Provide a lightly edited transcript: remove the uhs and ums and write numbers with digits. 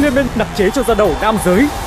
Liên minh đặc chế cho da đầu nam giới